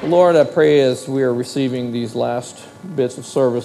Lord, I pray as we are receiving these last bits of service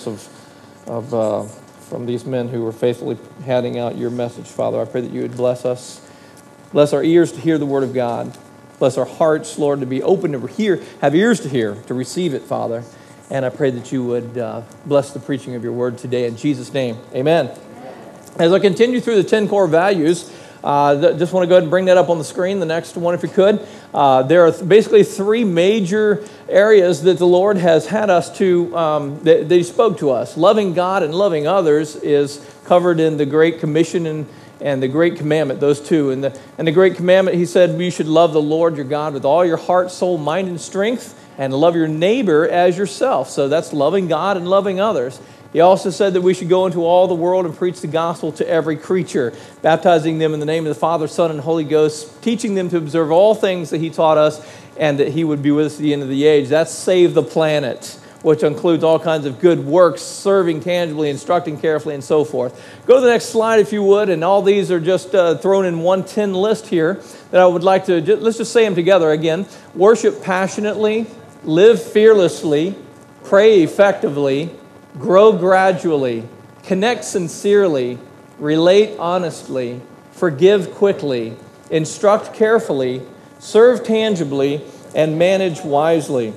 from these men who were faithfully handing out your message, Father, I pray that you would bless us. Bless our ears to hear the word of God. Bless our hearts, Lord, to be open to hear, have ears to hear, to receive it, Father. And I pray that you would bless the preaching of your word today in Jesus' name. Amen. As I continue through the 10 core values, just want to go ahead and bring that up on the screen, the next one if you could. There are basically three major areas that the Lord has had us to, that He spoke to us. Loving God and loving others is covered in the Great Commission and the Great Commandment, those two. And the Great Commandment, He said, you should love the Lord your God with all your heart, soul, mind, and strength, and love your neighbor as yourself. So that's loving God and loving others. He also said that we should go into all the world and preach the gospel to every creature, baptizing them in the name of the Father, Son, and Holy Ghost, teaching them to observe all things that He taught us, and that He would be with us at the end of the age. That's save the planet, which includes all kinds of good works, serving tangibly, instructing carefully, and so forth. Go to the next slide if you would, and all these are just thrown in one 10 list here that I would like to, let's just say them together again. Worship passionately, live fearlessly, pray effectively, grow gradually, connect sincerely, relate honestly, forgive quickly, instruct carefully, serve tangibly, and manage wisely.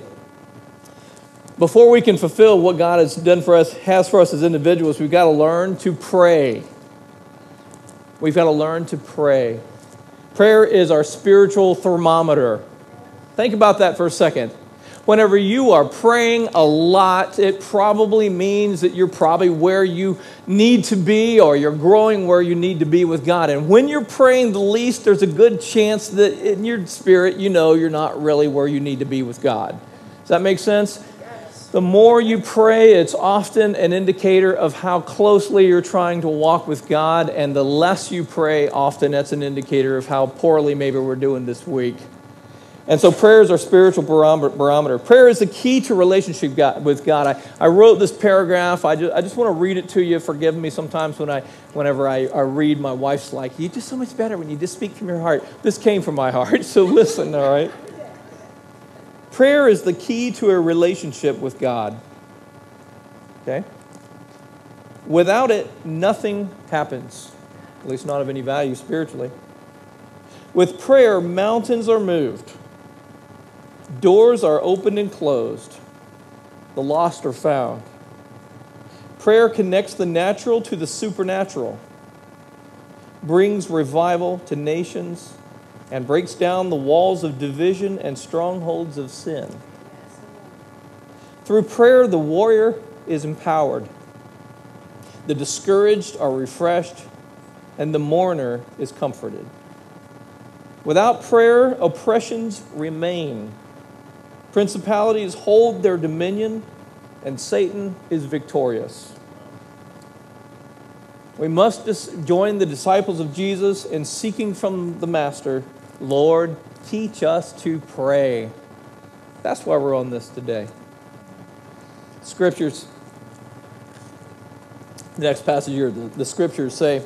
Before we can fulfill what God has done for us, has for us as individuals, we've got to learn to pray. We've got to learn to pray. Prayer is our spiritual thermometer. Think about that for a second. Whenever you are praying a lot, it probably means that you're probably where you need to be, or you're growing where you need to be with God. And when you're praying the least, there's a good chance that in your spirit, you know you're not really where you need to be with God. Does that make sense? Yes. The more you pray, it's often an indicator of how closely you're trying to walk with God. And the less you pray, often that's an indicator of how poorly maybe we're doing this week. And so prayer is our spiritual barometer. Prayer is the key to relationship with God. I wrote this paragraph. I just want to read it to you. Forgive me sometimes whenever I read, my wife's like, you do so much better when you just speak from your heart. This came from my heart, so listen, all right? Prayer is the key to a relationship with God. Okay? Without it, nothing happens, at least not of any value spiritually. With prayer, mountains are moved. Doors are opened and closed. The lost are found. Prayer connects the natural to the supernatural, brings revival to nations, and breaks down the walls of division and strongholds of sin. Through prayer, the warrior is empowered. The discouraged are refreshed, and the mourner is comforted. Without prayer, oppressions remain. Principalities hold their dominion, and Satan is victorious. We must join the disciples of Jesus in seeking from the Master, Lord, teach us to pray. That's why we're on this today. Scriptures, the next passage here, the Scriptures say,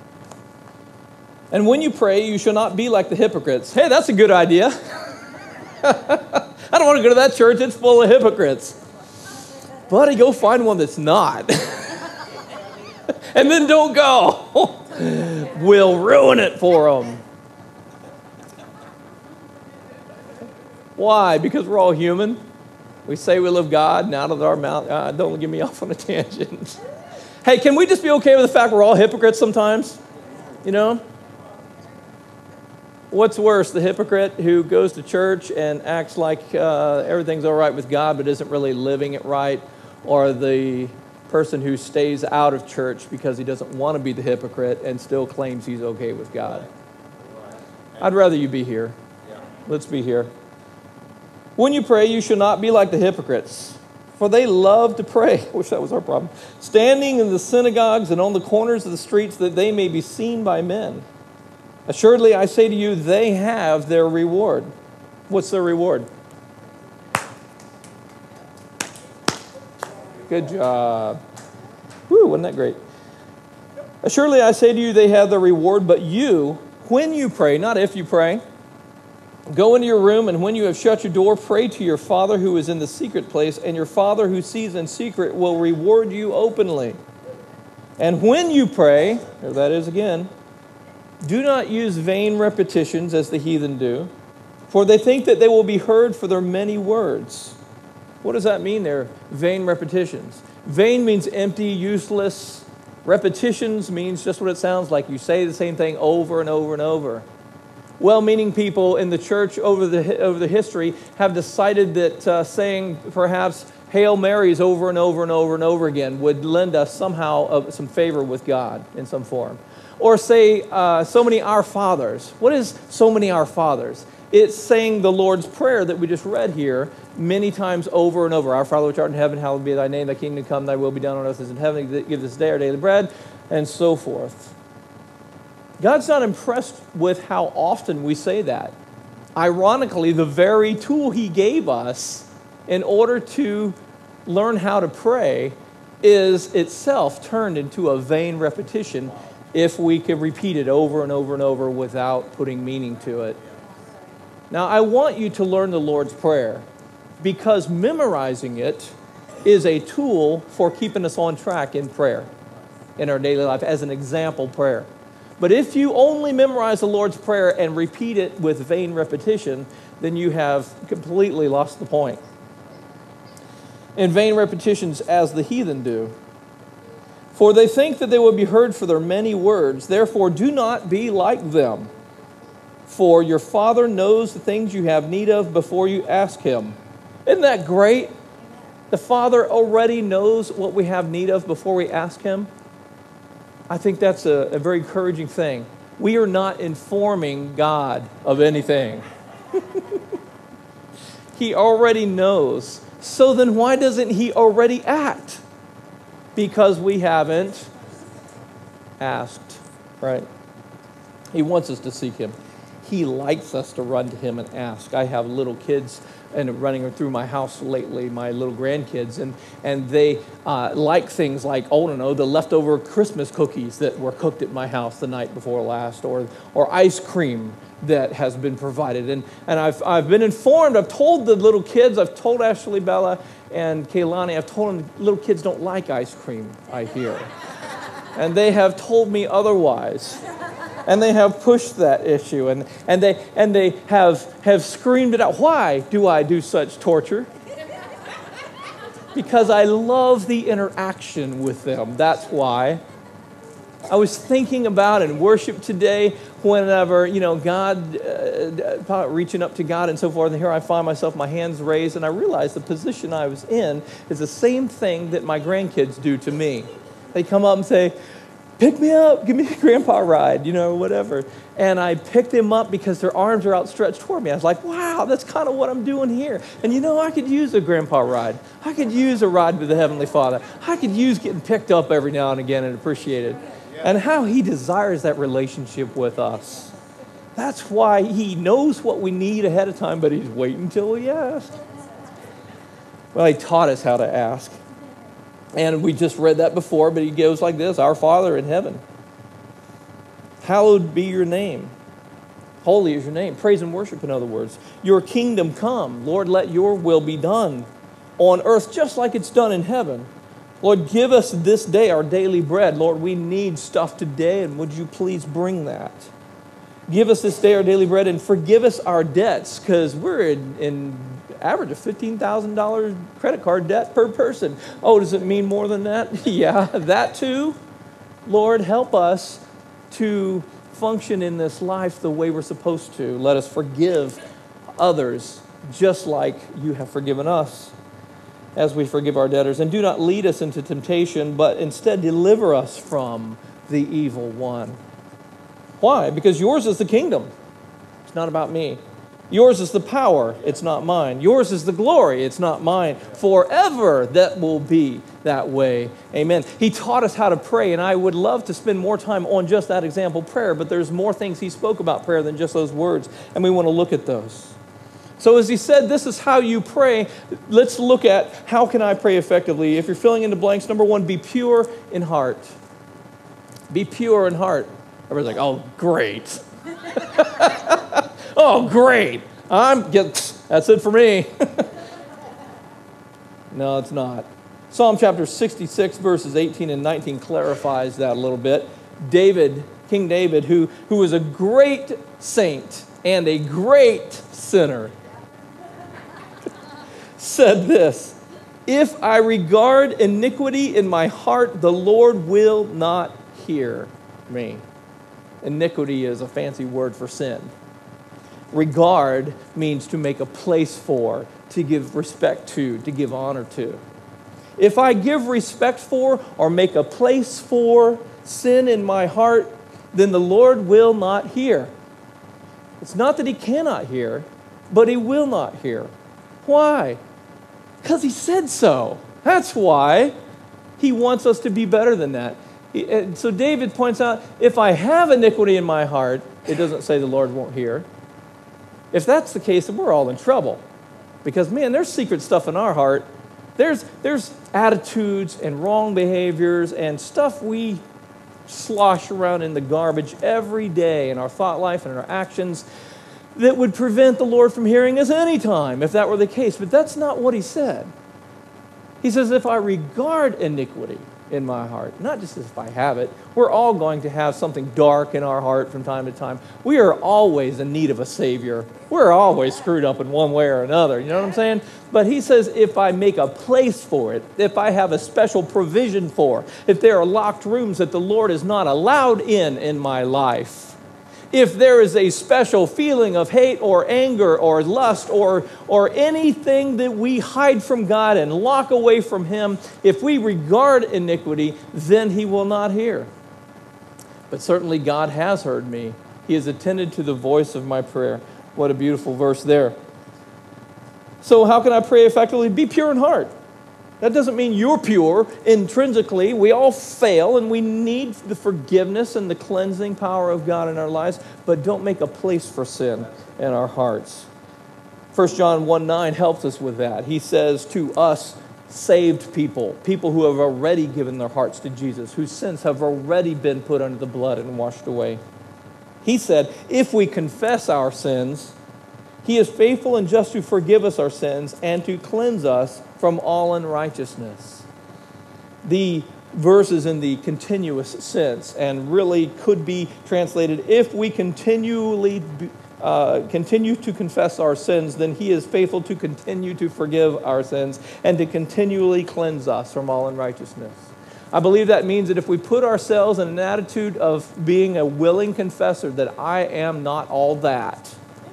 and when you pray, you shall not be like the hypocrites. Hey, that's a good idea. I don't want to go to that church. It's full of hypocrites. Buddy, go find one that's not. And then don't go. We'll ruin it for them. Why? Because we're all human. We say we love God, and out of our mouth, don't get me off on a tangent. Hey, can we just be okay with the fact we're all hypocrites sometimes? You know? What's worse, the hypocrite who goes to church and acts like everything's all right with God but isn't really living it right, or the person who stays out of church because he doesn't want to be the hypocrite and still claims he's okay with God? I'd rather you be here. Let's be here. When you pray, you should not be like the hypocrites, for they love to pray. I wish that was our problem. Standing in the synagogues and on the corners of the streets that they may be seen by men. Assuredly, I say to you, they have their reward. What's their reward? Good job. Woo, wasn't that great? Assuredly, I say to you, they have their reward, but you, when you pray, not if you pray, Go into your room, and when you have shut your door, pray to your Father who is in the secret place, and your Father who sees in secret will reward you openly. And when you pray, there that is again, do not use vain repetitions as the heathen do, for they think that they will be heard for their many words. What does that mean there? Vain repetitions. Vain means empty, useless. Repetitions means just what it sounds like. You say the same thing over and over and over. Well-meaning people in the church over the history have decided that saying perhaps Hail Marys over and over and over and over again would lend us somehow some favor with God in some form. Or say so many Our Fathers. What is so many Our Fathers? It's saying the Lord's Prayer that we just read here many times over and over. Our Father which art in heaven, hallowed be thy name, thy kingdom come, thy will be done on earth as in heaven. Give this day our daily bread, and so forth. God's not impressed with how often we say that. Ironically, the very tool he gave us in order to learn how to pray is itself turned into a vain repetition if we can repeat it over and over and over without putting meaning to it. Now, I want you to learn the Lord's Prayer because memorizing it is a tool for keeping us on track in prayer in our daily life as an example prayer. But if you only memorize the Lord's Prayer and repeat it with vain repetition, then you have completely lost the point. In vain repetitions as the heathen do. For they think that they will be heard for their many words. Therefore, do not be like them. For your Father knows the things you have need of before you ask Him. Isn't that great? The Father already knows what we have need of before we ask Him. I think that's a very encouraging thing. We are not informing God of anything. He already knows. So then why doesn't He already act? Because we haven't asked, right? He wants us to seek Him. He likes us to run to Him and ask. I have little kids and running through my house lately, my little grandkids, and they like things like, oh, I don't know, the leftover Christmas cookies that were cooked at my house the night before last, or ice cream that has been provided. And I've been informed, I've told the little kids, I've told Ashley, Bella, and Kaylani, I've told them little kids don't like ice cream, I hear. And they have told me otherwise. And they have pushed that issue, and they have screamed it out. Why do I do such torture? Because I love the interaction with them. That's why. I was thinking about in worship today, whenever, God, reaching up to God and so forth, and here I find myself, my hands raised, and I realized the position I was in is the same thing that my grandkids do to me. They come up and say, pick me up, give me a grandpa ride, whatever. And I picked them up because their arms are outstretched toward me. I was like, wow, that's kind of what I'm doing here. And I could use a grandpa ride. I could use a ride with the Heavenly Father. I could use getting picked up every now and again and appreciate it. And how He desires that relationship with us. That's why He knows what we need ahead of time, but He's waiting until we ask. Well, He taught us how to ask. And we just read that before, but He goes like this: Our Father in heaven, hallowed be your name. Holy is your name. Praise and worship, in other words. Your kingdom come. Lord, let your will be done on earth just like it's done in heaven. Lord, give us this day our daily bread. Lord, we need stuff today, and would you please bring that? Give us this day our daily bread, and forgive us our debts, because we're in average of $15,000 credit card debt per person. Oh, does it mean more than that? Yeah, that too. Lord, help us to function in this life the way we're supposed to. Let us forgive others just like you have forgiven us as we forgive our debtors. And do not lead us into temptation, but instead deliver us from the evil one. Why? Because yours is the kingdom. It's not about me. Yours is the power, it's not mine. Yours is the glory, it's not mine. Forever that will be that way. Amen. He taught us how to pray, and I would love to spend more time on just that example prayer, but there's more things He spoke about prayer than just those words, and we want to look at those. So as He said, this is how you pray. Let's look at how can I pray effectively. If you're filling in the blanks, number one, be pure in heart. Be pure in heart. Everybody's like, oh, great. Oh, great. That's it for me. No, it's not. Psalm chapter 66, verses 18 and 19 clarifies that a little bit. King David, who was a great saint and a great sinner, said this, "If I regard iniquity in my heart, the Lord will not hear me." Iniquity is a fancy word for sin. Regard means to make a place for, to give respect to give honor to. If I give respect for or make a place for sin in my heart, then the Lord will not hear. It's not that he cannot hear, but he will not hear. Why? Because he said so. That's why. He wants us to be better than that. So David points out, if I have iniquity in my heart, it doesn't say the Lord won't hear. If that's the case, then we're all in trouble. Because, man, there's secret stuff in our heart. There's attitudes and wrong behaviors and stuff we slosh around in the garbage every day in our thought life and in our actions that would prevent the Lord from hearing us anytime, if that were the case. But that's not what he said. He says, if I regard iniquity in my heart, not just if I have it. We're all going to have something dark in our heart from time to time. We are always in need of a Savior. We're always screwed up in one way or another. You know what I'm saying? But he says, if I make a place for it, if I have a special provision for, if there are locked rooms that the Lord is not allowed in my life, if there is a special feeling of hate or anger or lust or anything that we hide from God and lock away from him, if we regard iniquity, then he will not hear. But certainly God has heard me. He has attended to the voice of my prayer. What a beautiful verse there. So how can I pray effectively? Be pure in heart. That doesn't mean you're pure intrinsically. We all fail, and we need the forgiveness and the cleansing power of God in our lives, but don't make a place for sin in our hearts. 1 John 1:9 helps us with that. He says to us, saved people, people who have already given their hearts to Jesus, whose sins have already been put under the blood and washed away. He said, if we confess our sins, he is faithful and just to forgive us our sins and to cleanse us from all unrighteousness. The verse is in the continuous sense and really could be translated, if we continue to confess our sins, then he is faithful to continue to forgive our sins and to continually cleanse us from all unrighteousness. I believe that means that if we put ourselves in an attitude of being a willing confessor that I am not all that,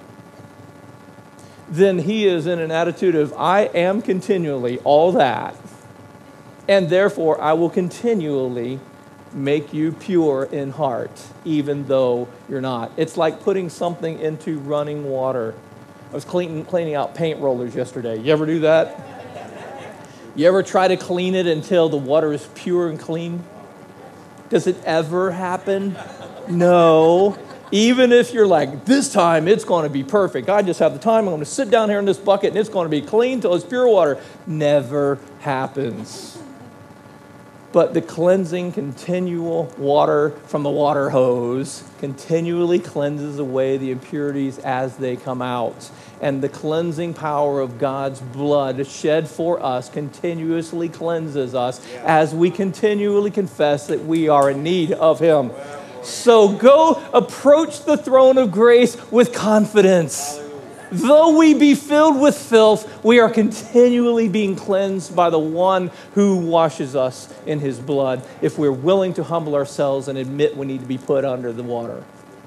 then he is in an attitude of, I am continually all that, and therefore I will continually make you pure in heart, even though you're not. It's like putting something into running water. I was cleaning out paint rollers yesterday. You ever do that? You ever try to clean it until the water is pure and clean? Does it ever happen? No. Even if you're like, this time it's going to be perfect. I just have the time. I'm going to sit down here in this bucket and it's going to be clean till it's pure water. Never happens. But the cleansing, continual water from the water hose continually cleanses away the impurities as they come out. And the cleansing power of God's blood shed for us continuously cleanses us as we continually confess that we are in need of him. So go approach the throne of grace with confidence. Though we be filled with filth, we are continually being cleansed by the one who washes us in his blood, if we're willing to humble ourselves and admit we need to be put under the water.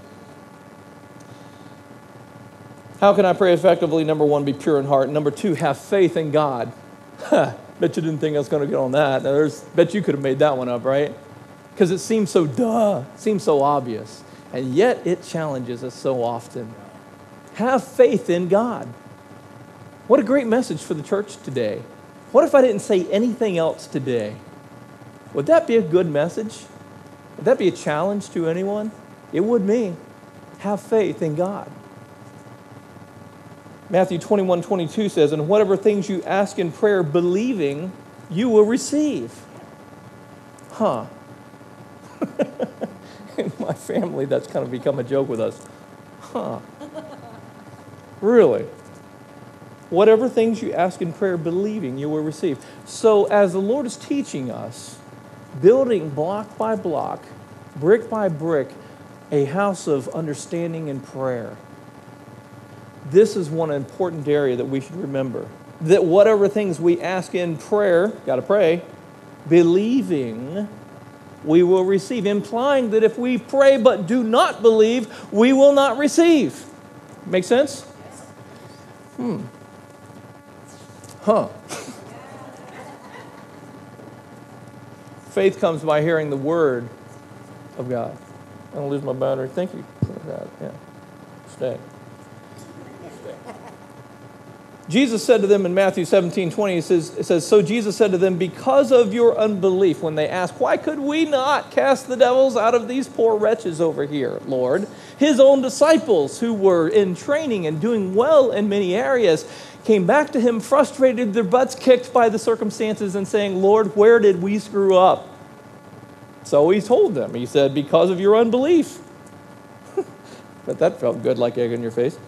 How can I pray effectively? Number one, be pure in heart. Number two, have faith in God. Bet you didn't think I was going to get on that. Bet you could have made that one up, right? Because it seems so seems so obvious. And yet it challenges us so often. Have faith in God. What a great message for the church today. What if I didn't say anything else today? Would that be a good message? Would that be a challenge to anyone? It would me. Have faith in God. Matthew 21:22 says, and whatever things you ask in prayer, believing, you will receive. In my family, that's kind of become a joke with us. Really. Whatever things you ask in prayer, believing you will receive. So as the Lord is teaching us, building block by block, brick by brick, a house of understanding and prayer, this is one important area that we should remember. That whatever things we ask in prayer, got to pray, believing we will receive. Implying that if we pray but do not believe, we will not receive. Make sense? Faith comes by hearing the word of God. I'm going to lose my battery. Thank you for that. Yeah. Stay. Jesus said to them in Matthew 17:20, it says, so Jesus said to them, because of your unbelief, when they asked, why could we not cast the devils out of these poor wretches over here, Lord? His own disciples, who were in training and doing well in many areas, came back to him frustrated, their butts kicked by the circumstances, and saying, Lord, where did we screw up? So he told them, he said, because of your unbelief. But that felt good, like egg in your face.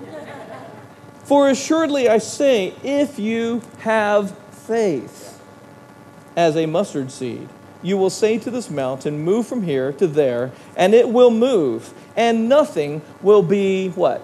For assuredly I say, if you have faith as a mustard seed, you will say to this mountain, move from here to there, and it will move, and nothing will be what?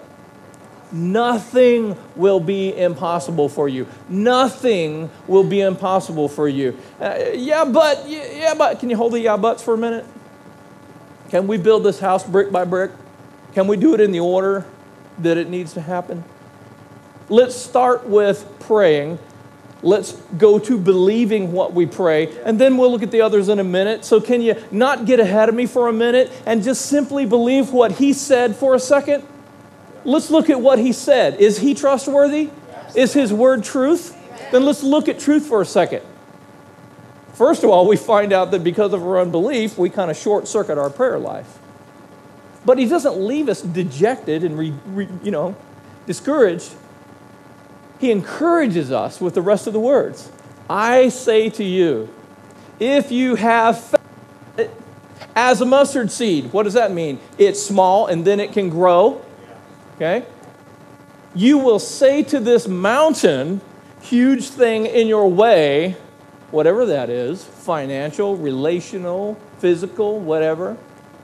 Nothing will be impossible for you. Nothing will be impossible for you. Yeah, but, can you hold the yeah buts for a minute? Can we build this house brick by brick? Can we do it in the order that it needs to happen? Let's start with praying. Let's go to believing what we pray, and then we'll look at the others in a minute. So can you not get ahead of me for a minute and just simply believe what he said for a second? Let's look at what he said. Is he trustworthy? Yes. Is his word truth? Yes. Then let's look at truth for a second. First of all, we find out that because of our unbelief, we kind of short-circuit our prayer life. But he doesn't leave us dejected and discouraged. He encourages us with the rest of the words. I say to you, if you have faith as a mustard seed, what does that mean? It's small and then it can grow. Okay? You will say to this mountain, huge thing in your way, whatever that is, financial, relational, physical, whatever.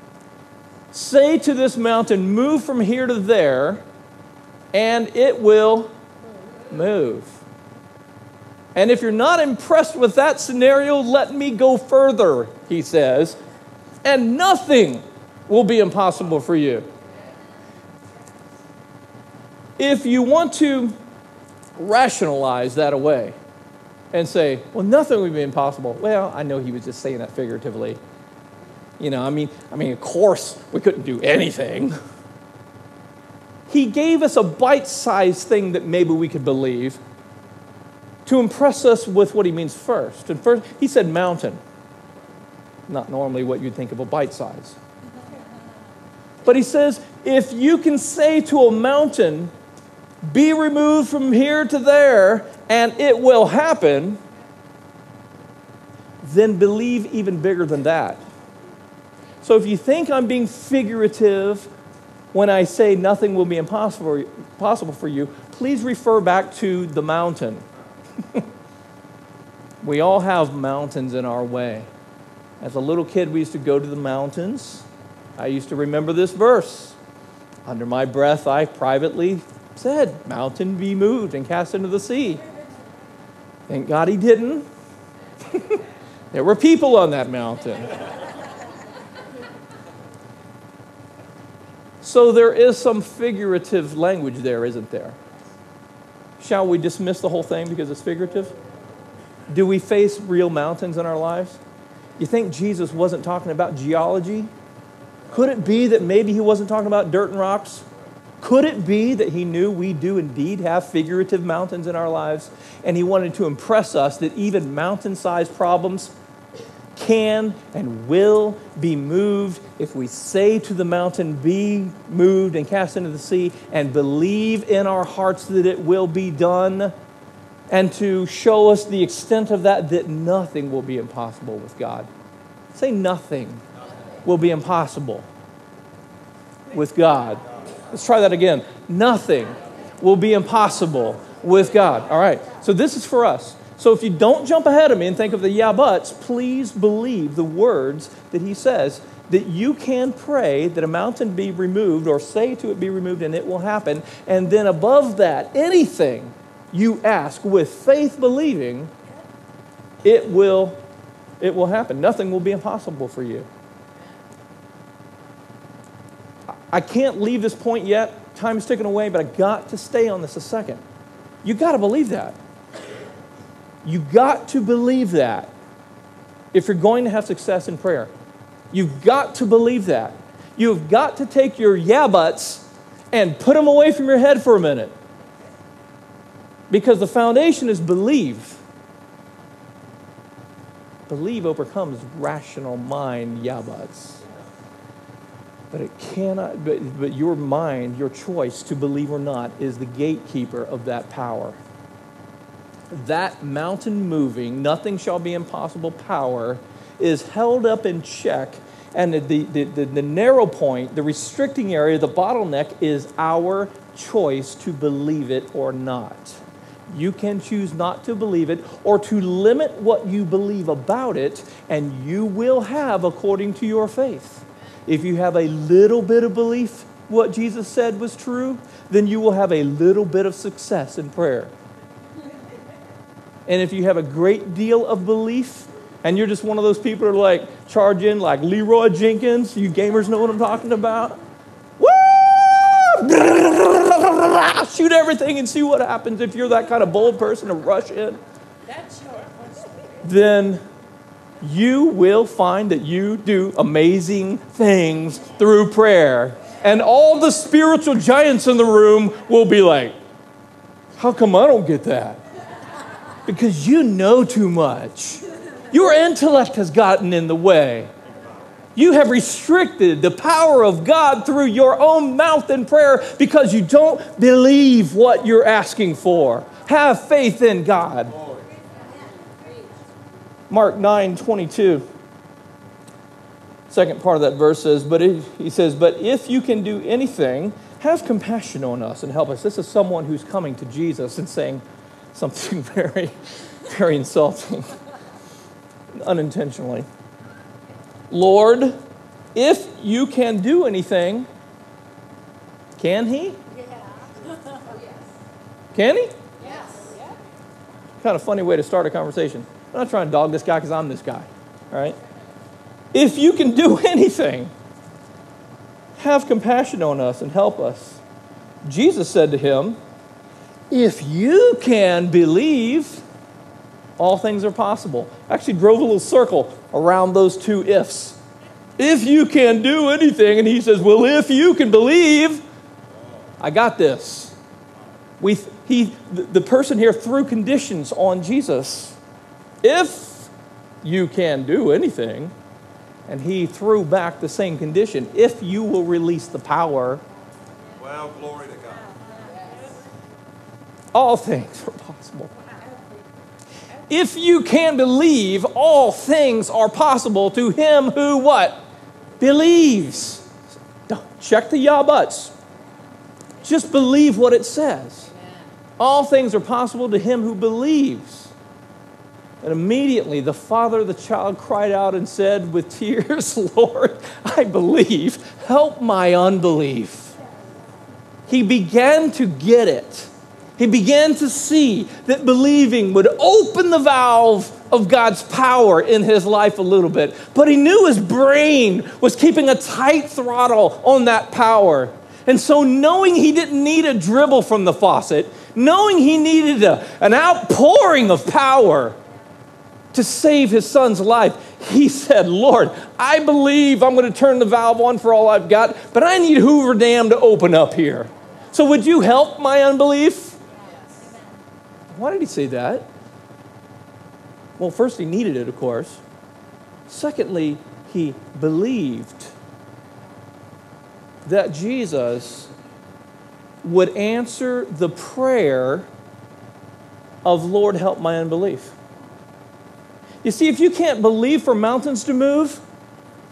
Say to this mountain, move from here to there, and it will move. And if you're not impressed with that scenario, let me go further, he says, and nothing will be impossible for you. If you want to rationalize that away and say, well, nothing would be impossible. Well, I know he was just saying that figuratively. I mean, of course, we couldn't do anything. He gave us a bite-sized thing that maybe we could believe to impress us with what he means first. And first, he said mountain. Not normally what you'd think of a bite-size. But he says, if you can say to a mountain, be removed from here to there, and it will happen, then believe even bigger than that. So if you think I'm being figurative when I say nothing will be impossible for you, please refer back to the mountain. We all have mountains in our way. As a little kid, we used to go to the mountains. I used to remember this verse. Under my breath, I privately said, mountain be moved and cast into the sea. Thank God he didn't. There were people on that mountain. So there is some figurative language there, isn't there? Shall we dismiss the whole thing because it's figurative? Do we face real mountains in our lives? You think Jesus wasn't talking about geology? Could it be that maybe he wasn't talking about dirt and rocks? Could it be that he knew we do indeed have figurative mountains in our lives, and he wanted to impress us that even mountain-sized problems can and will be moved if we say to the mountain, be moved and cast into the sea, and believe in our hearts that it will be done, and to show us the extent of that nothing will be impossible with God. Say nothing will be impossible with God. Let's try that again. Nothing will be impossible with God. All right, so this is for us. So if you don't jump ahead of me and think of the yeah buts, please believe the words that he says, that you can pray that a mountain be removed or say to it be removed and it will happen. And then above that, anything you ask with faith believing, it will happen. Nothing will be impossible for you. I can't leave this point yet. Time is ticking away, but I got to stay on this a second. You got to believe that. You got to believe that if you're going to have success in prayer. You've got to believe that. You've got to take your yeah buts and put them away from your head for a minute. Because the foundation is believe. Believe overcomes rational mind yeah buts. But it cannot, but your mind, your choice to believe or not is the gatekeeper of that power. That mountain moving, nothing shall be impossible power is held up in check, and the narrow point, the restricting area, the bottleneck is our choice to believe it or not. You can choose not to believe it or to limit what you believe about it, and you will have according to your faith. If you have a little bit of belief what Jesus said was true, then you will have a little bit of success in prayer. And if you have a great deal of belief, and you're just one of those people who are like charge in like Leroy Jenkins, you gamers know what I'm talking about. Woo! Shoot everything and see what happens. If you're that kind of bold person to rush in, then you will find that you do amazing things through prayer. And all the spiritual giants in the room will be like, how come I don't get that? Because you know too much. Your intellect has gotten in the way. You have restricted the power of God through your own mouth in prayer because you don't believe what you're asking for. Have faith in God. Mark 9:22. Second part of that verse says, but if you can do anything, have compassion on us and help us. This is someone who's coming to Jesus and saying something very, very insulting, unintentionally. Lord, if you can do anything, can he? Can he? Yes. Kind of funny way to start a conversation. I'm not trying to dog this guy because I'm this guy. All right? If you can do anything, have compassion on us and help us. Jesus said to him, if you can believe, all things are possible. I actually drove a little circle around those two ifs. If you can do anything, and he says, well, if you can believe, I got this. The person here threw conditions on Jesus. If you can do anything, and he threw back the same condition. If you will release the power, well, glory to God. all things are possible. If you can believe, all things are possible to him who what? Believes. Check the yeah buts. Just believe what it says. All things are possible to him who believes. And immediately the father of the child cried out and said with tears, Lord, I believe. Help my unbelief. He began to get it. He began to see that believing would open the valve of God's power in his life a little bit. But he knew his brain was keeping a tight throttle on that power. And so knowing he didn't need a dribble from the faucet, knowing he needed an outpouring of power to save his son's life, he said, Lord, I believe I'm going to turn the valve on for all I've got, but I need Hoover Dam to open up here. So would you help my unbelief? Why did he say that? Well, first, he needed it, of course. Secondly, he believed that Jesus would answer the prayer of, Lord, help my unbelief. You see, if you can't believe for mountains to move,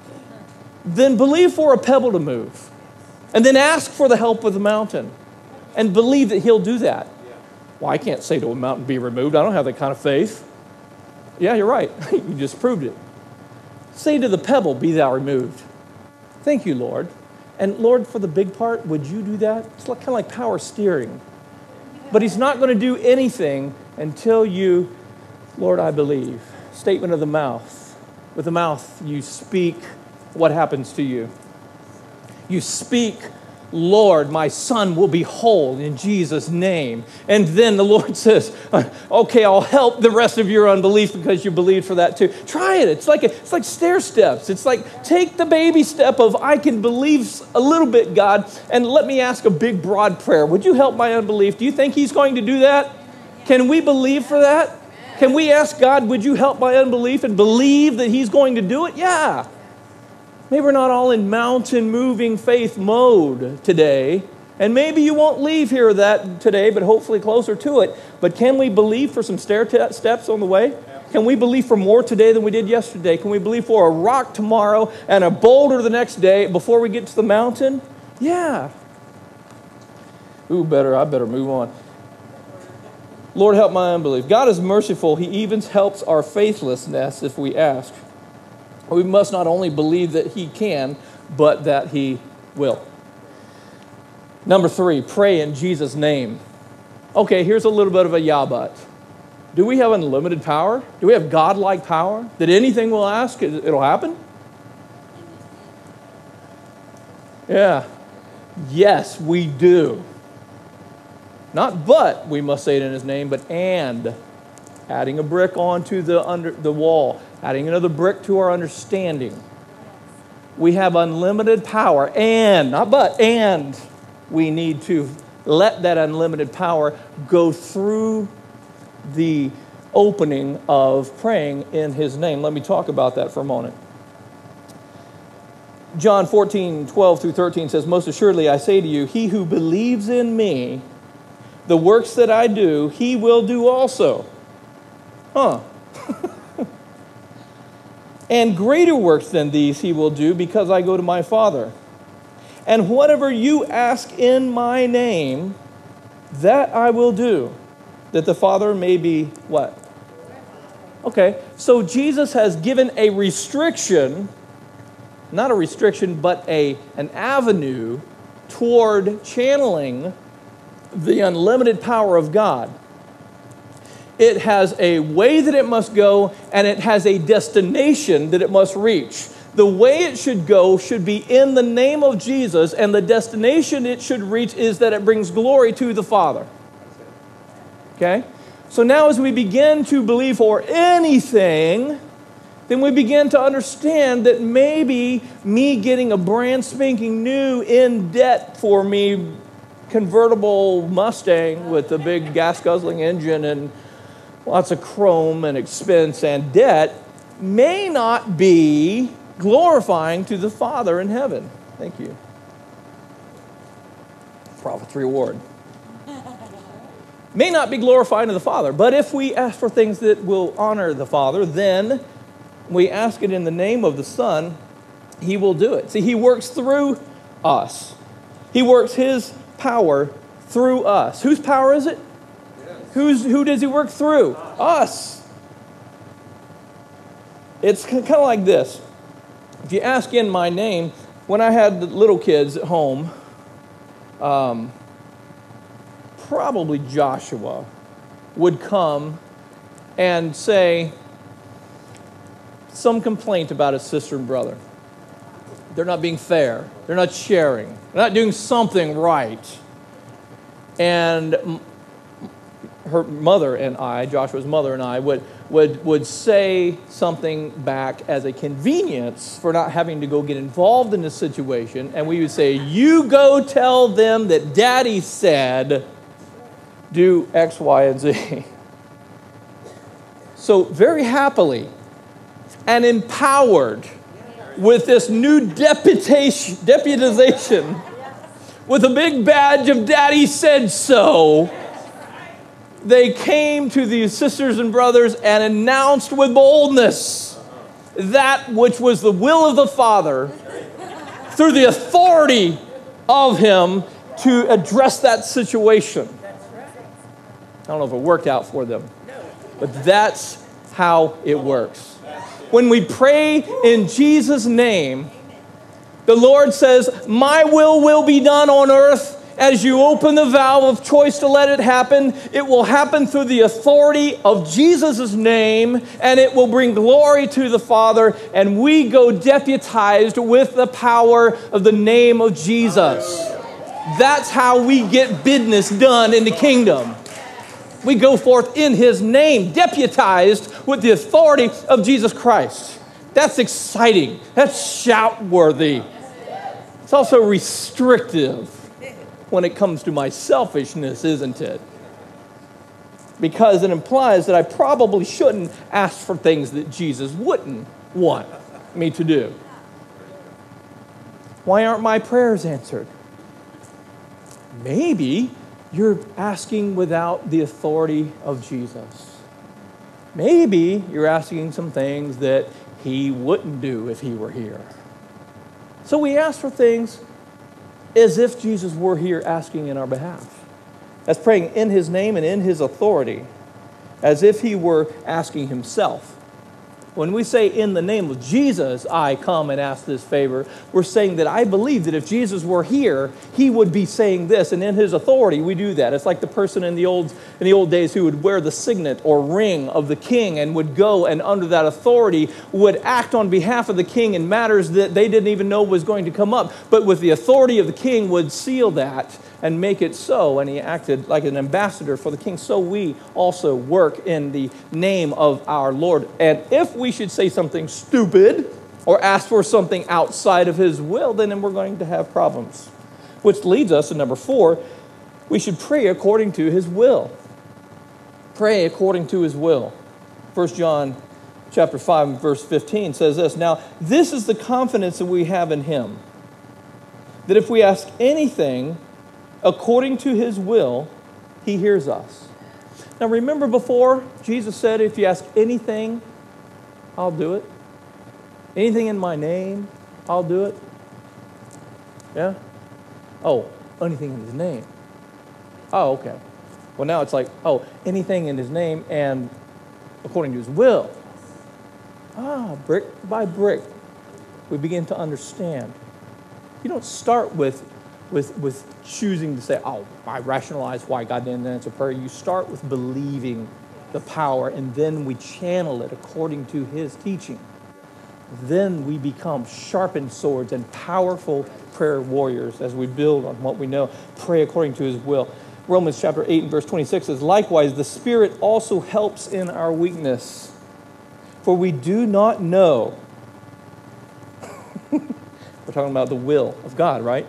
then believe for a pebble to move. And then ask for the help of the mountain. and believe that he'll do that. Well, I can't say to a mountain, be removed. I don't have that kind of faith. Yeah, you're right. You just proved it. Say to the pebble, be thou removed. Thank you, Lord. And Lord, for the big part, would you do that? It's kind of like power steering. But he's not going to do anything until you, Lord, I believe. Statement of the mouth. With the mouth, you speak what happens to you. You speak, Lord, my son will be whole in Jesus' name. And then the Lord says, okay, I'll help the rest of your unbelief because you believed for that too. Try it. It's like stair steps. It's like take the baby step of I can believe a little bit, God, and let me ask a big, broad prayer. Would you help my unbelief? Do you think he's going to do that? Can we believe for that? Can we ask God, would you help my unbelief and believe that he's going to do it? Yeah. Maybe we're not all in mountain-moving faith mode today, and maybe you won't leave here that today, but hopefully closer to it. But can we believe for some stair steps on the way? Can we believe for more today than we did yesterday? Can we believe for a rock tomorrow and a boulder the next day before we get to the mountain? Yeah. I better move on. Lord, help my unbelief. God is merciful. He even helps our faithlessness if we ask. We must not only believe that he can, but that he will. Number 3, pray in Jesus' name. Okay, here's a little bit of a yeah, but. Do we have unlimited power? Do we have God-like power? That anything we'll ask, it'll happen? Yeah. Yes, we do. Not but, we must say it in his name, but and. Adding a brick onto the wall. Adding another brick to our understanding. We have unlimited power, and, not but, and we need to let that unlimited power go through the opening of praying in his name. Let me talk about that for a moment. John 14:12 through 13 says, most assuredly I say to you, he who believes in me, the works that I do, he will do also. And greater works than these he will do because I go to my Father. And whatever you ask in my name, that I will do, that the Father may be what? Okay, so Jesus has given a restriction, not a restriction, but an avenue toward channeling the unlimited power of God. It has a way that it must go, and it has a destination that it must reach. The way it should go should be in the name of Jesus, and the destination it should reach is that it brings glory to the Father. Okay? So now as we begin to believe for anything, then we begin to understand that maybe me getting a brand spanking new in debt for me convertible Mustang with a big gas guzzling engine and lots of chrome and expense and debt may not be glorifying to the Father in heaven. Thank you. Prophet's reward. May not be glorifying to the Father, but if we ask for things that will honor the Father, then we ask it in the name of the Son, he will do it. See, he works through us. He works his power through us. Whose power is it? Who does he work through? Us. It's kind of like this. If you ask in my name, when I had the little kids at home, probably Joshua would come and say some complaint about his sister and brother. They're not being fair. They're not sharing. They're not doing something right. And her mother and I, Joshua's mother and I, would say something back as a convenience for not having to go get involved in the situation. And we would say, you go tell them that Daddy said, do X, Y, and Z. So very happily and empowered with this new deputization, with a big badge of Daddy said so, they came to these sisters and brothers and announced with boldness that which was the will of the Father through the authority of him to address that situation. I don't know if it worked out for them, but that's how it works. When we pray in Jesus' name, the Lord says, my will be done on earth. As you open the valve of choice to let it happen, it will happen through the authority of Jesus' name, and it will bring glory to the Father, and we go deputized with the power of the name of Jesus. That's how we get business done in the kingdom. We go forth in His name, deputized with the authority of Jesus Christ. That's exciting. That's shout-worthy. It's also restrictive when it comes to my selfishness, isn't it? Because it implies that I probably shouldn't ask for things that Jesus wouldn't want me to do. Why aren't my prayers answered? Maybe you're asking without the authority of Jesus. Maybe you're asking some things that He wouldn't do if He were here. So we ask for things as if Jesus were here asking in our behalf. That's praying in His name and in His authority, as if He were asking Himself. When we say, in the name of Jesus, I come and ask this favor, we're saying that I believe that if Jesus were here, He would be saying this, and in His authority, we do that. It's like the person in the old days who would wear the signet or ring of the king and would go and under that authority would act on behalf of the king in matters that they didn't even know was going to come up. But with the authority of the king would seal that and make it so, and he acted like an ambassador for the king. So we also work in the name of our Lord. And if we should say something stupid or ask for something outside of His will, then we're going to have problems. Which leads us to number 4, we should pray according to His will. Pray according to His will. 1 John chapter 5, verse 15 says this, now this is the confidence that we have in Him, that if we ask anything according to His will, He hears us. Now remember before, Jesus said, if you ask anything, I'll do it. Anything in my name, I'll do it. Yeah? Oh, anything in His name. Oh, okay. Well, now it's like, oh, anything in His name and according to His will. Brick by brick, we begin to understand. You don't start with choosing to say, oh, I rationalize why God didn't answer prayer. You start with believing the power, and then we channel it according to His teaching. Then we become sharpened swords and powerful prayer warriors as we build on what we know. Pray according to His will. Romans chapter 8 and verse 26 says, likewise, the Spirit also helps in our weakness, for we do not know. We're talking about the will of God, right?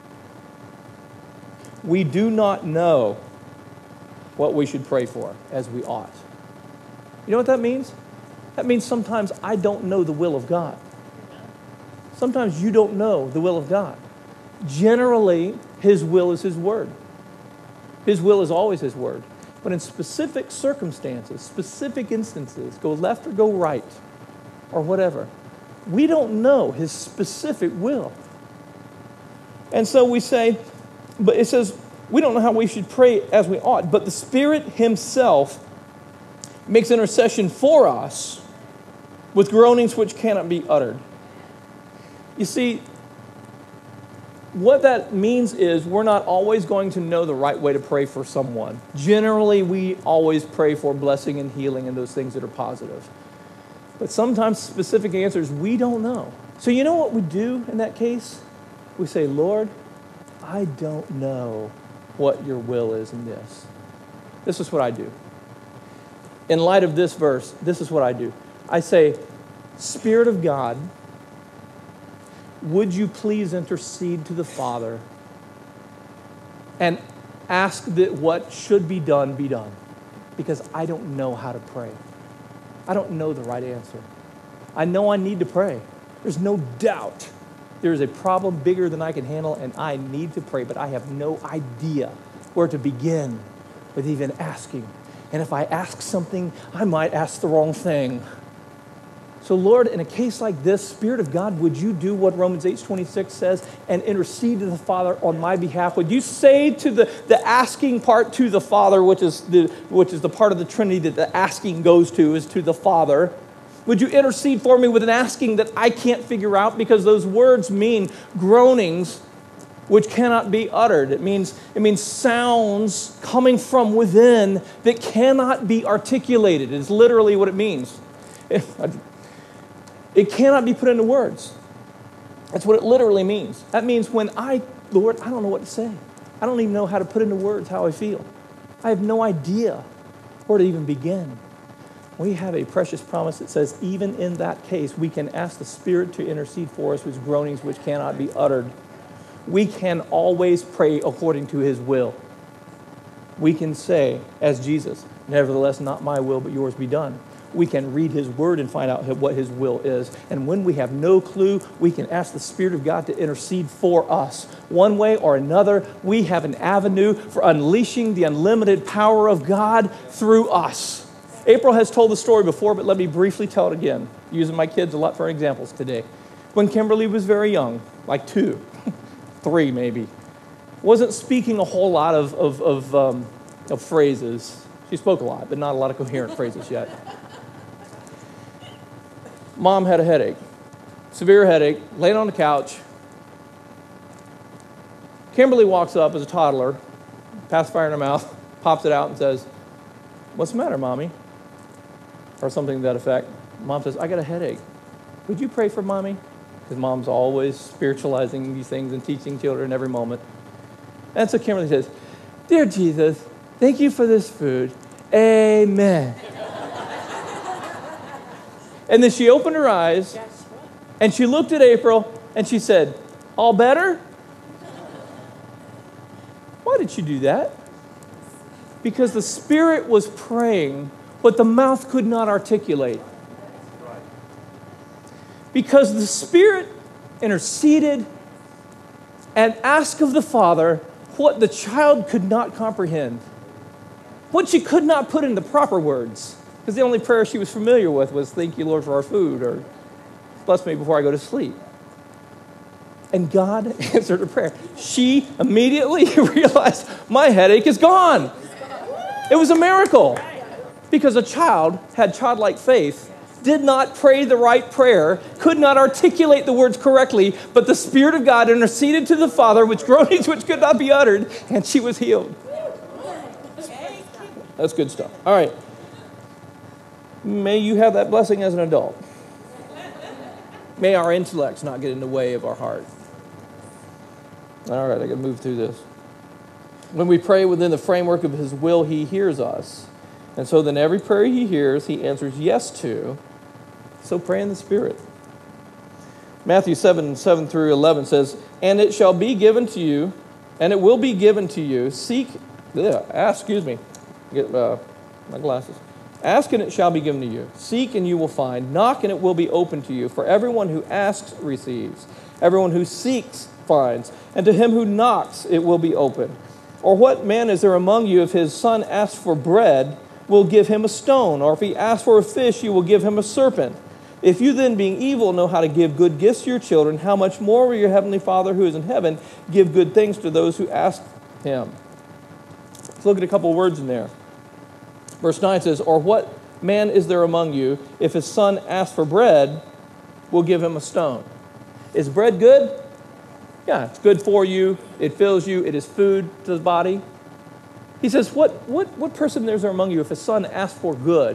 We do not know what we should pray for as we ought. You know what that means? That means sometimes I don't know the will of God. Sometimes you don't know the will of God. Generally, His will is His word. His will is always His word. But in specific circumstances, specific instances, go left or go right, or whatever, we don't know His specific will. And so we say, but it says, we don't know how we should pray as we ought, but the Spirit Himself makes intercession for us with groanings which cannot be uttered. You see, what that means is we're not always going to know the right way to pray for someone. Generally, we always pray for blessing and healing and those things that are positive. But sometimes specific answers we don't know. So you know what we do in that case? We say, Lord, I don't know what your will is in this. This is what I do. In light of this verse, this is what I do. I say, Spirit of God, would you please intercede to the Father and ask that what should be done, because I don't know how to pray. I don't know the right answer. I know I need to pray. There's no doubt there is a problem bigger than I can handle, and I need to pray, but I have no idea where to begin with even asking. And if I ask something, I might ask the wrong thing. So Lord, in a case like this, Spirit of God, would you do what Romans 8:26 says and intercede to the Father on my behalf? Would you say to the asking part to the Father, which is the part of the Trinity that the asking goes to, is to the Father. Would you intercede for me with an asking that I can't figure out? Because those words mean groanings which cannot be uttered. It means sounds coming from within that cannot be articulated. It's literally what it means. It cannot be put into words. That's what it literally means. That means Lord, I don't know what to say. I don't even know how to put into words how I feel. I have no idea where to even begin. We have a precious promise that says even in that case, we can ask the Spirit to intercede for us with groanings which cannot be uttered. We can always pray according to His will. We can say, as Jesus, nevertheless, not my will, but yours be done. We can read His Word and find out what His will is. And when we have no clue, we can ask the Spirit of God to intercede for us. One way or another, we have an avenue for unleashing the unlimited power of God through us. April has told the story before, but let me briefly tell it again, using my kids a lot for examples today. When Kimberly was very young, like 2, 3 maybe, wasn't speaking a whole lot of phrases. She spoke a lot, but not a lot of coherent phrases yet. Mom had a headache, severe headache, laying on the couch. Kimberly walks up as a toddler, pacifier in her mouth, pops it out and says, "What's the matter, Mommy?" Or something to that effect. Mom says, "I got a headache. Would you pray for Mommy?" Because Mom's always spiritualizing these things and teaching children every moment. And so Kimberly says, "Dear Jesus, thank you for this food. Amen." And then she opened her eyes and she looked at April and she said, "All better?" Why did she do that? Because the Spirit was praying what the mouth could not articulate. Because the Spirit interceded and asked of the Father what the child could not comprehend, what she could not put into proper words. Because the only prayer she was familiar with was, "Thank you, Lord, for our food," or "Bless me before I go to sleep." And God answered her prayer. She immediately realized, my headache is gone. It was a miracle. Because a child had childlike faith, did not pray the right prayer, could not articulate the words correctly, but the Spirit of God interceded to the Father with groanings which could not be uttered, and she was healed. That's good stuff. All right. May you have that blessing as an adult. May our intellects not get in the way of our heart. All right, I got to move through this. When we pray within the framework of His will, He hears us. And so then every prayer He hears, He answers yes to. So pray in the Spirit. Matthew 7:7-11 says, "And it shall be given to you, and it will be given to you. Get my glasses. Ask and it shall be given to you. Seek and you will find. Knock and it will be opened to you. For everyone who asks receives. Everyone who seeks finds. And to him who knocks it will be opened. Or what man is there among you if his son asks for bread, will give him a stone? Or if he asks for a fish, you will give him a serpent? If you then, being evil, know how to give good gifts to your children, how much more will your heavenly Father who is in heaven give good things to those who ask Him?" Let's look at a couple words in there. Verse 9 says, "Or what man is there among you, if his son asks for bread, will give him a stone?" Is bread good? Yeah, it's good for you. It fills you. It is food to the body. He says, what person is there among you, if his son asks for good,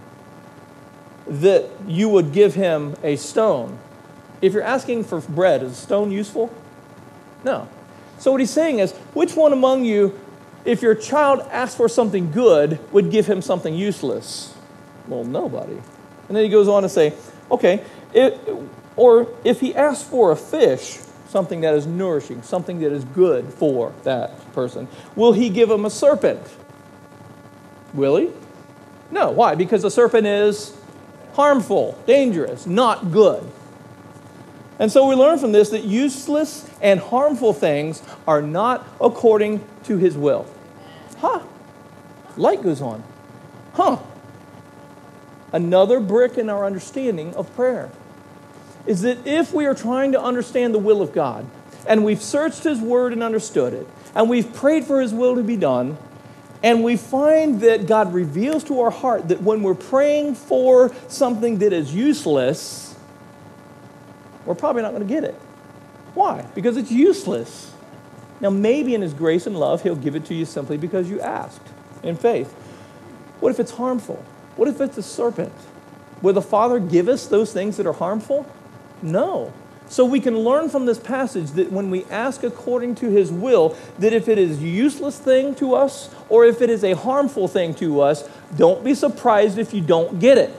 that you would give him a stone? If you're asking for bread, is a stone useful? No. So what he's saying is, which one among you, if your child asks for something good, would give him something useless? Well, nobody. And then he goes on to say, okay, or if he asks for a fish, something that is nourishing, something that is good for that person, will he give him a serpent? Will he? No. Why? Because the serpent is harmful, dangerous, not good. And so we learn from this that useless and harmful things are not according to His will. Light goes on. another brick in our understanding of prayer. Is that if we are trying to understand the will of God, and we've searched His Word and understood it, and we've prayed for His will to be done, and we find that God reveals to our heart that when we're praying for something that is useless, we're probably not going to get it. Why? Because it's useless. Now, maybe in His grace and love, He'll give it to you simply because you asked in faith. What if it's harmful? What if it's a serpent? Will the Father give us those things that are harmful? No. So we can learn from this passage that when we ask according to His will, that if it is a useless thing to us or if it is a harmful thing to us, don't be surprised if you don't get it.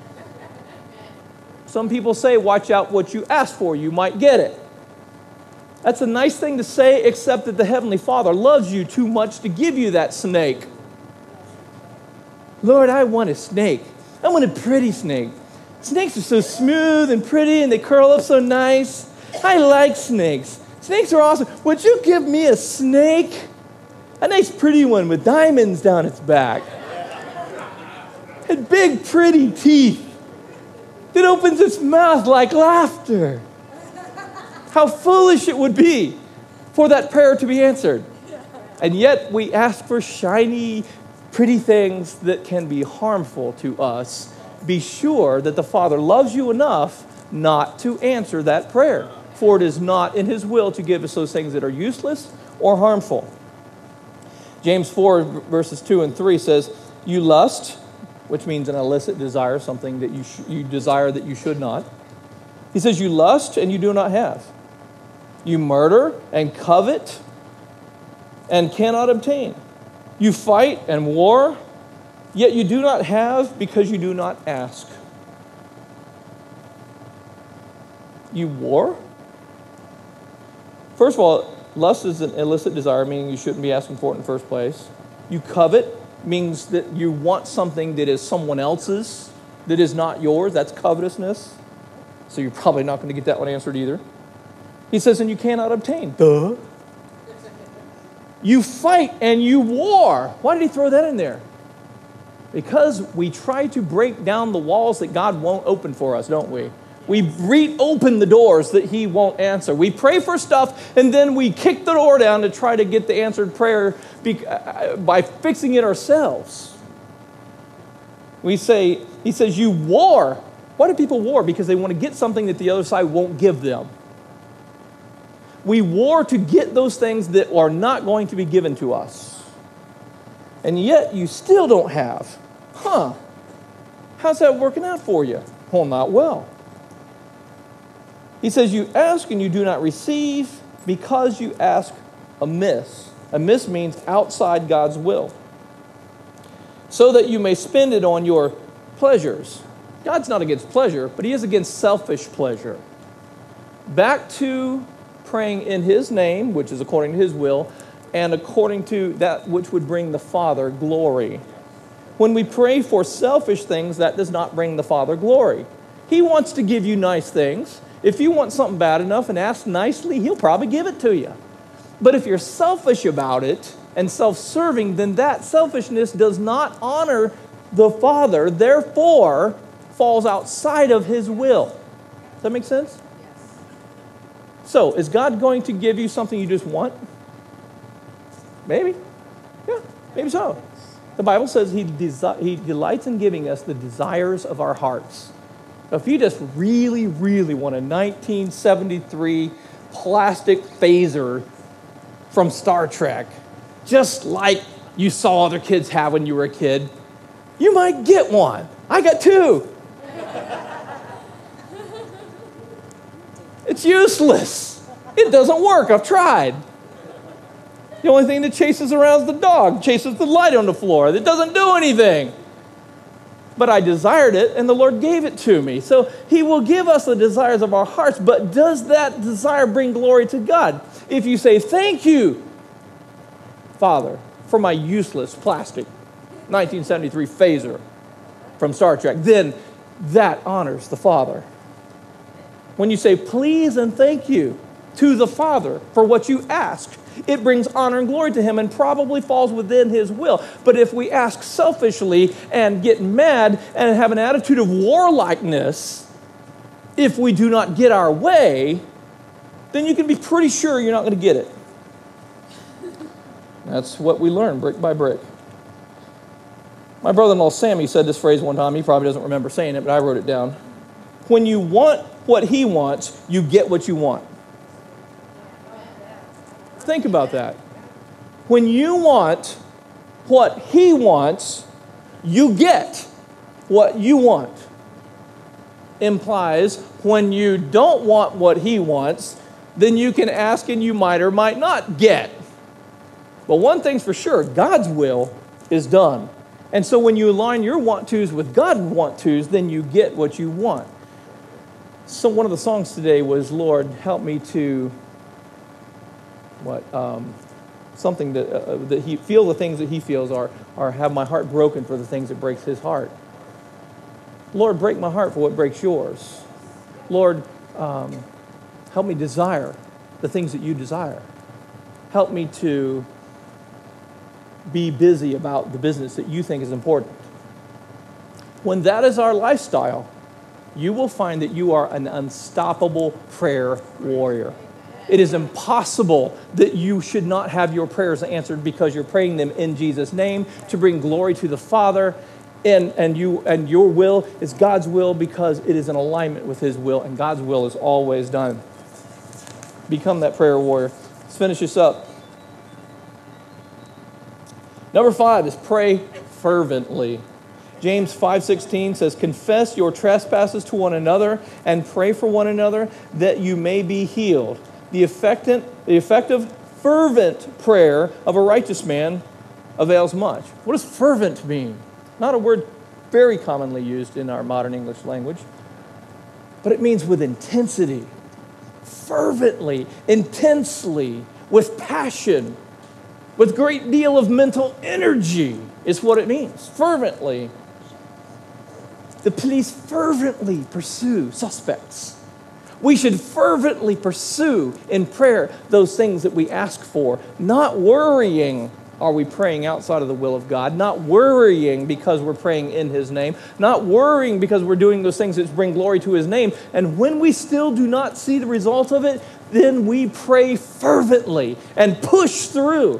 Some people say, watch out what you ask for, you might get it. That's a nice thing to say, except that the Heavenly Father loves you too much to give you that snake. Lord, I want a snake. I want a pretty snake. Snakes are so smooth and pretty, and they curl up so nice. I like snakes. Snakes are awesome. Would you give me a snake? A nice pretty one with diamonds down its back. And big pretty teeth that opens its mouth like laughter. How foolish it would be for that prayer to be answered. And yet we ask for shiny, pretty things that can be harmful to us. Be sure that the Father loves you enough not to answer that prayer, for it is not in His will to give us those things that are useless or harmful. James 4, verses 2 and 3 says, you lust, which means an illicit desire, something that you desire that you should not. He says, you lust and you do not have. You murder and covet and cannot obtain. You fight and war, yet you do not have because you do not ask. You war? First of all, lust is an illicit desire, meaning you shouldn't be asking for it in the first place. You covet means that you want something that is someone else's, that is not yours. That's covetousness. So you're probably not going to get that one answered either. He says, and you cannot obtain. Duh. You fight and you war. Why did he throw that in there? Because we try to break down the walls that God won't open for us, don't we? We reopen the doors that He won't answer. We pray for stuff, and then we kick the door down to try to get the answered prayer by fixing it ourselves. He says, you war. Why do people war? Because they want to get something that the other side won't give them. We war to get those things that are not going to be given to us. And yet you still don't have. How's that working out for you? Well, not well. He says, you ask and you do not receive because you ask amiss. Amiss means outside God's will. So that you may spend it on your pleasures. God's not against pleasure, but He is against selfish pleasure. Back to praying in His name, which is according to His will, and according to that which would bring the Father glory. When we pray for selfish things, that does not bring the Father glory. He wants to give you nice things. If you want something bad enough and ask nicely, He'll probably give it to you. But if you're selfish about it and self-serving, then that selfishness does not honor the Father, therefore falls outside of His will. Does that make sense? So, is God going to give you something you just want? Maybe. Yeah, maybe so. The Bible says He delights in giving us the desires of our hearts. Now, if you just really, really want a 1973 plastic phaser from Star Trek, just like you saw other kids have when you were a kid, you might get one. I got two. It's useless. It doesn't work. I've tried. The only thing that chases around is the dog, chases the light on the floor. It doesn't do anything. But I desired it, and the Lord gave it to me. So He will give us the desires of our hearts, but does that desire bring glory to God? If you say, thank you, Father, for my useless plastic 1973 phaser from Star Trek, then that honors the Father. When you say please and thank you, to the Father for what you ask. It brings honor and glory to him and probably falls within his will. But if we ask selfishly and get mad and have an attitude of warlikeness, if we do not get our way, then you can be pretty sure you're not going to get it. That's what we learn brick by brick. My brother-in-law Sammy said this phrase one time. He probably doesn't remember saying it, but I wrote it down. When you want what he wants, you get what you want. Think about that. When you want what he wants, you get what you want. Implies when you don't want what he wants, then you can ask and you might or might not get. But one thing's for sure, God's will is done. And so when you align your want-tos with God's want-tos, then you get what you want. So one of the songs today was, Lord, help me to, something that he feel the things that he feels or have my heart broken for the things that breaks his heart. Lord, break my heart for what breaks yours. Lord, help me desire the things that you desire. Help me to be busy about the business that you think is important. When that is our lifestyle, you will find that you are an unstoppable prayer warrior. It is impossible that you should not have your prayers answered because you're praying them in Jesus' name to bring glory to the Father, and your will is God's will because it is in alignment with his will, and God's will is always done. Become that prayer warrior. Let's finish this up. Number 5 is pray fervently. James 5:16 says, confess your trespasses to one another and pray for one another that you may be healed. The effective, fervent prayer of a righteous man avails much. What does fervent mean? Not a word very commonly used in our modern English language, but it means with intensity, fervently, intensely, with passion, with great deal of mental energy is what it means, fervently. The police fervently pursue suspects. We should fervently pursue in prayer those things that we ask for, not worrying, are we praying outside of the will of God, not worrying because we're praying in his name, not worrying because we're doing those things that bring glory to his name. And when we still do not see the result of it, then we pray fervently and push through.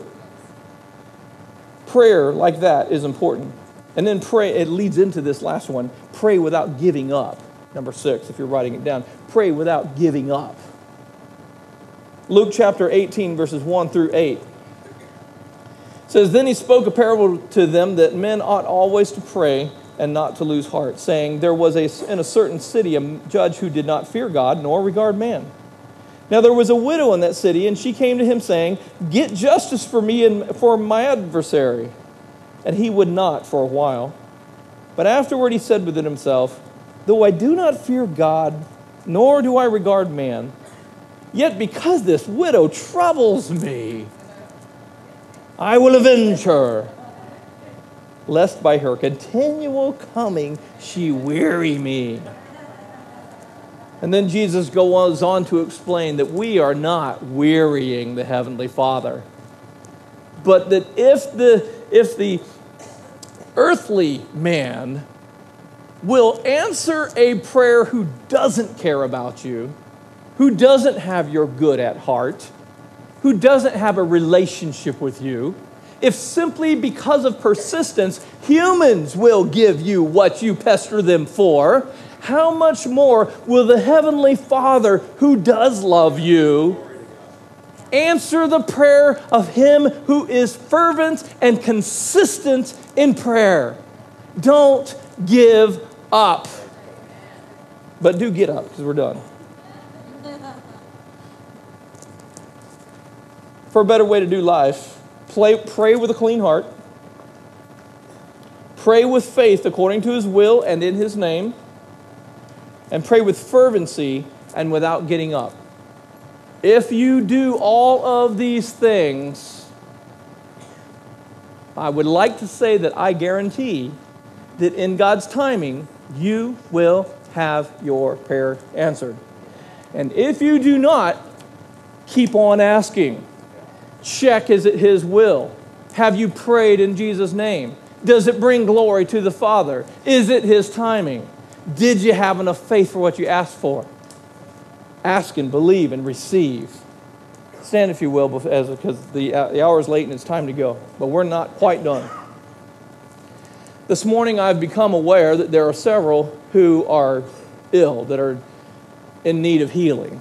Prayer like that is important. And then pray, it leads into this last one, pray without giving up. Number 6, if you're writing it down, pray without giving up. Luke chapter 18, verses 1 through 8 says, then he spoke a parable to them that men ought always to pray and not to lose heart, saying, there was in a certain city a judge who did not fear God nor regard man. Now there was a widow in that city, and she came to him saying, get justice for me and for my adversary. And he would not for a while. But afterward he said within himself, though I do not fear God, nor do I regard man, yet because this widow troubles me, I will avenge her, lest by her continual coming she weary me. And then Jesus goes on to explain that we are not wearying the Heavenly Father, but that if the earthly man will answer a prayer who doesn't care about you, who doesn't have your good at heart, who doesn't have a relationship with you, if simply because of persistence humans will give you what you pester them for, how much more will the Heavenly Father, who does love you, answer the prayer of him who is fervent and consistent in prayer? Don't give up. But do get up, because we're done. For a better way to do life, pray with a clean heart. Pray with faith according to his will and in his name. And pray with fervency and without getting up. If you do all of these things, I would like to say that I guarantee that in God's timing, you will have your prayer answered. And if you do not, Keep on asking. Check, is it His will? Have you prayed in Jesus' name? Does it bring glory to the Father? Is it His timing? Did you have enough faith for what you asked for? Ask and believe and receive. Stand, if you will, because the hour is late and it's time to go. But we're not quite done. This morning I've become aware that there are several who are ill, that are in need of healing.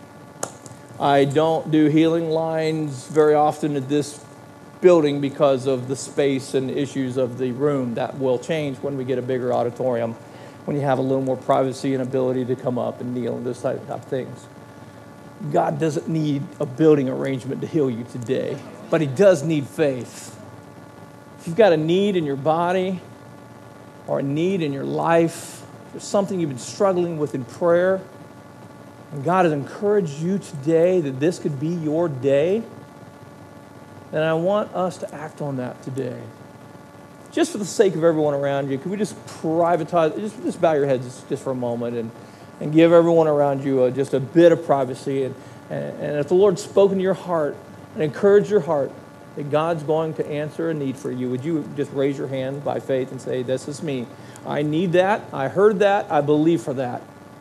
I don't do healing lines very often at this building because of the space and issues of the room. That will change when we get a bigger auditorium, when you have a little more privacy and ability to come up and kneel and those type of things. God doesn't need a building arrangement to heal you today, but He does need faith. If you've got a need in your body or a need in your life, if there's something you've been struggling with in prayer, and God has encouraged you today that this could be your day, then I want us to act on that today. Just for the sake of everyone around you, could we just privatize, just bow your heads just for a moment and give everyone around you just a bit of privacy. And if the Lord's spoken to your heart and encouraged your heart that God's going to answer a need for you, would you just raise your hand by faith and say, this is me. I need that. I heard that. I believe for that.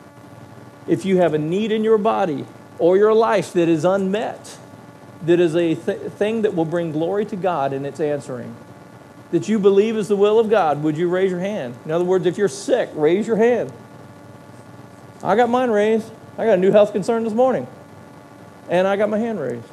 If you have a need in your body or your life that is unmet, that is a thing that will bring glory to God in its answering, that you believe is the will of God, would you raise your hand? In other words, if you're sick, raise your hand. I got mine raised. I got a new health concern this morning, and I got my hand raised.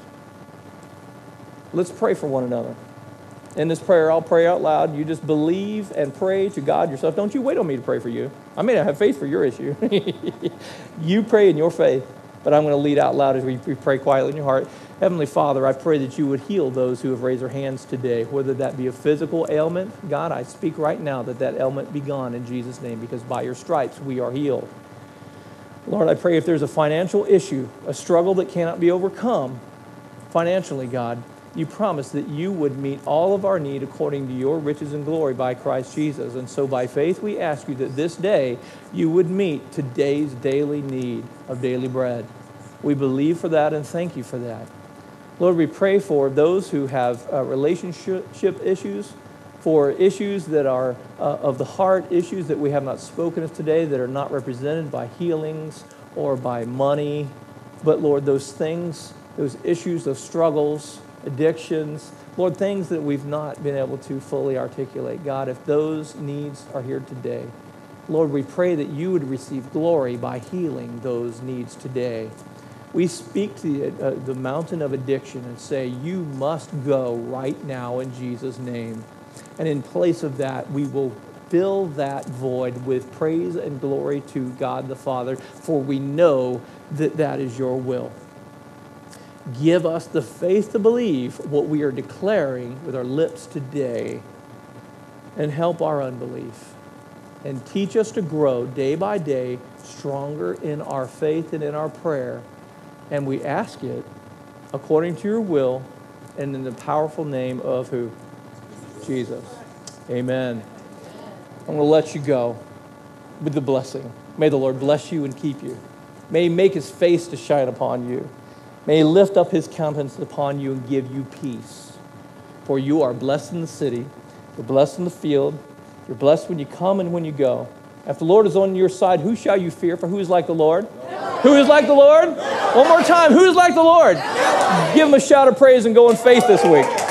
Let's pray for one another. In this prayer, I'll pray out loud. You just believe and pray to God yourself. Don't you wait on me to pray for you. I may not have faith for your issue. You pray in your faith, but I'm going to lead out loud as we pray quietly in your heart. Heavenly Father, I pray that you would heal those who have raised their hands today, whether that be a physical ailment. God, I speak right now that that ailment be gone in Jesus' name, because by your stripes we are healed. Lord, I pray if there's a financial issue, a struggle that cannot be overcome financially, God, you promised that you would meet all of our need according to your riches and glory by Christ Jesus. And so by faith we ask you that this day you would meet today's daily need of daily bread. We believe for that and thank you for that. Lord, we pray for those who have relationship issues, for issues that are of the heart, issues that we have not spoken of today that are not represented by healings or by money. But Lord, those things, those issues, those struggles, addictions, Lord, things that we've not been able to fully articulate. God, if those needs are here today, Lord, we pray that you would receive glory by healing those needs today. We speak to the mountain of addiction and say, you must go right now in Jesus' name. And in place of that, we will fill that void with praise and glory to God the Father, for we know that that is your will. Give us the faith to believe what we are declaring with our lips today, and help our unbelief. And teach us to grow day by day stronger in our faith and in our prayer. And we ask it according to your will and in the powerful name of who? Jesus. Amen. I'm going to let you go with the blessing. May the Lord bless you and keep you. May he make his face to shine upon you. May he lift up his countenance upon you and give you peace. For you are blessed in the city. You're blessed in the field. You're blessed when you come and when you go. If the Lord is on your side, who shall you fear? For who is like the Lord? Who is like the Lord? One more time. Who is like the Lord? Give him a shout of praise and go in faith this week.